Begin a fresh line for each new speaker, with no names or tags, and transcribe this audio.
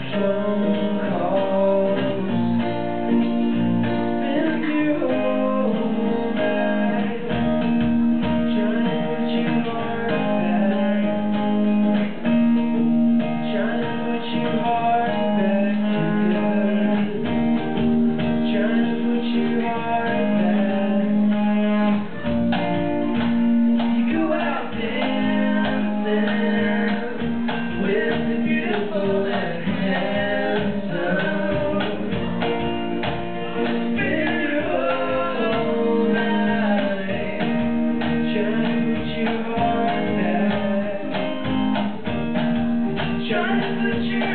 phone calls, spend your whole life trying to put your heart back, trying to put your heart back together, trying to put your heart back. You go out dancing with the beautiful and handsome, spend your whole life trying to put your heart back, trying to put your